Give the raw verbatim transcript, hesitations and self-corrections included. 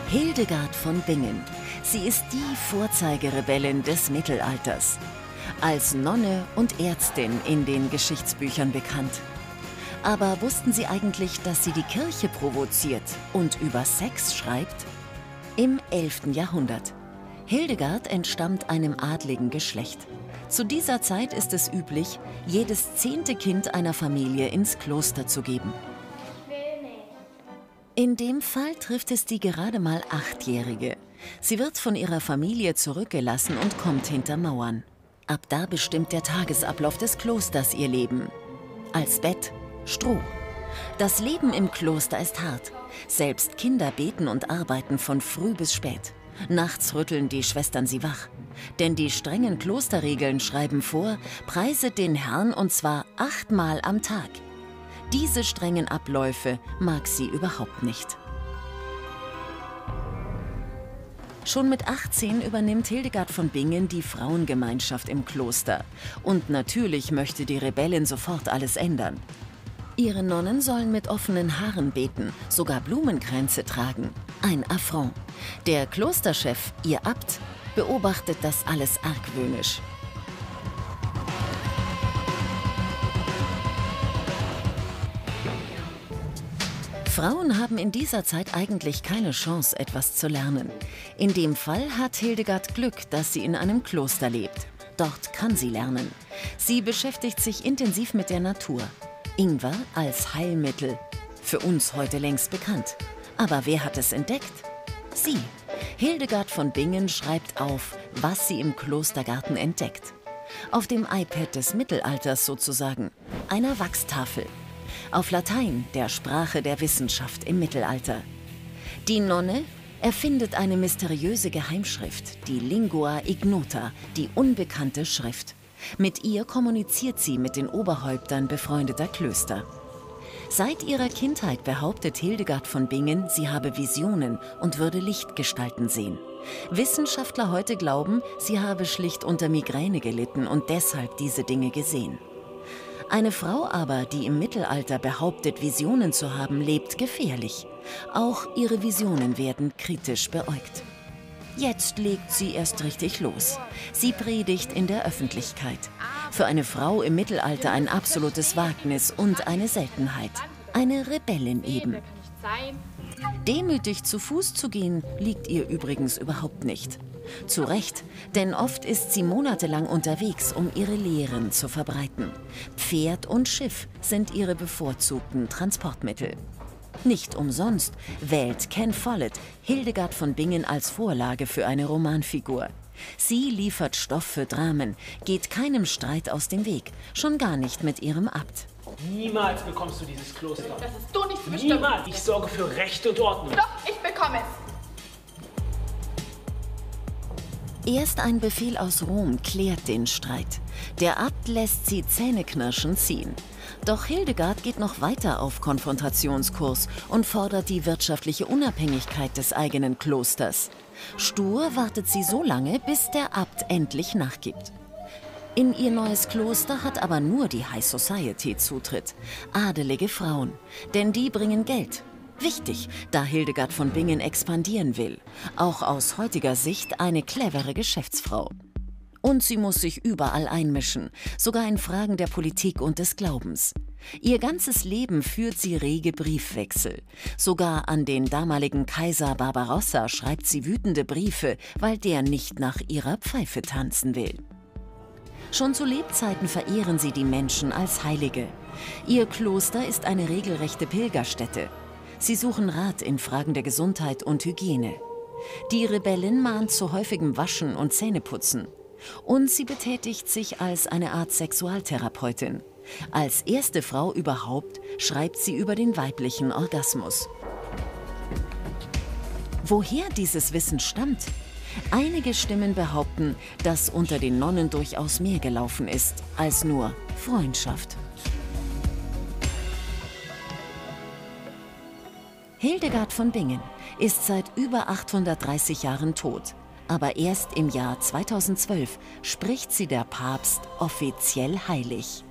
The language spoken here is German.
Hildegard von Bingen. Sie ist die Vorzeigerebellin des Mittelalters. Als Nonne und Ärztin in den Geschichtsbüchern bekannt. Aber wussten Sie eigentlich, dass sie die Kirche provoziert und über Sex schreibt? Im elften Jahrhundert. Hildegard entstammt einem adligen Geschlecht. Zu dieser Zeit ist es üblich, jedes zehnte Kind einer Familie ins Kloster zu geben. In dem Fall trifft es die gerade mal Achtjährige. Sie wird von ihrer Familie zurückgelassen und kommt hinter Mauern. Ab da bestimmt der Tagesablauf des Klosters ihr Leben. Als Bett Stroh. Das Leben im Kloster ist hart. Selbst Kinder beten und arbeiten von früh bis spät. Nachts rütteln die Schwestern sie wach. Denn die strengen Klosterregeln schreiben vor, preiset den Herrn und zwar achtmal am Tag. Diese strengen Abläufe mag sie überhaupt nicht. Schon mit achtzehn übernimmt Hildegard von Bingen die Frauengemeinschaft im Kloster. Und natürlich möchte die Rebellin sofort alles ändern. Ihre Nonnen sollen mit offenen Haaren beten, sogar Blumenkränze tragen. Ein Affront. Der Klosterchef, ihr Abt, beobachtet das alles argwöhnisch. Frauen haben in dieser Zeit eigentlich keine Chance, etwas zu lernen. In dem Fall hat Hildegard Glück, dass sie in einem Kloster lebt. Dort kann sie lernen. Sie beschäftigt sich intensiv mit der Natur. Ingwer als Heilmittel. Für uns heute längst bekannt. Aber wer hat es entdeckt? Sie. Hildegard von Bingen schreibt auf, was sie im Klostergarten entdeckt. Auf dem iPad des Mittelalters sozusagen. Einer Wachstafel. Auf Latein, der Sprache der Wissenschaft im Mittelalter. Die Nonne erfindet eine mysteriöse Geheimschrift, die Lingua Ignota, die unbekannte Schrift. Mit ihr kommuniziert sie mit den Oberhäuptern befreundeter Klöster. Seit ihrer Kindheit behauptet Hildegard von Bingen, sie habe Visionen und würde Lichtgestalten sehen. Wissenschaftler heute glauben, sie habe schlicht unter Migräne gelitten und deshalb diese Dinge gesehen. Eine Frau aber, die im Mittelalter behauptet, Visionen zu haben, lebt gefährlich. Auch ihre Visionen werden kritisch beäugt. Jetzt legt sie erst richtig los. Sie predigt in der Öffentlichkeit. Für eine Frau im Mittelalter ein absolutes Wagnis und eine Seltenheit. Eine Rebellin eben. Demütig zu Fuß zu gehen, liegt ihr übrigens überhaupt nicht. Zu Recht, denn oft ist sie monatelang unterwegs, um ihre Lehren zu verbreiten. Pferd und Schiff sind ihre bevorzugten Transportmittel. Nicht umsonst wählt Ken Follett Hildegard von Bingen als Vorlage für eine Romanfigur. Sie liefert Stoff für Dramen, geht keinem Streit aus dem Weg, schon gar nicht mit ihrem Abt. Niemals bekommst du dieses Kloster. Das ist du nicht zu bestimmen. Niemals. Ich sorge für Recht und Ordnung. Doch, ich bekomme es. Erst ein Befehl aus Rom klärt den Streit. Der Abt lässt sie zähneknirschend ziehen. Doch Hildegard geht noch weiter auf Konfrontationskurs und fordert die wirtschaftliche Unabhängigkeit des eigenen Klosters. Stur wartet sie so lange, bis der Abt endlich nachgibt. In ihr neues Kloster hat aber nur die High Society Zutritt. Adelige Frauen, denn die bringen Geld. Wichtig, da Hildegard von Bingen expandieren will. Auch aus heutiger Sicht eine clevere Geschäftsfrau. Und sie muss sich überall einmischen, sogar in Fragen der Politik und des Glaubens. Ihr ganzes Leben führt sie rege Briefwechsel. Sogar an den damaligen Kaiser Barbarossa schreibt sie wütende Briefe, weil der nicht nach ihrer Pfeife tanzen will. Schon zu Lebzeiten verehren sie die Menschen als Heilige. Ihr Kloster ist eine regelrechte Pilgerstätte. Sie suchen Rat in Fragen der Gesundheit und Hygiene. Die Rebellin mahnt zu häufigem Waschen und Zähneputzen. Und sie betätigt sich als eine Art Sexualtherapeutin. Als erste Frau überhaupt schreibt sie über den weiblichen Orgasmus. Woher dieses Wissen stammt? Einige Stimmen behaupten, dass unter den Nonnen durchaus mehr gelaufen ist als nur Freundschaft. Hildegard von Bingen ist seit über achthundertdreißig Jahren tot. Aber erst im Jahr zweitausendzwölf spricht sie der Papst offiziell heilig.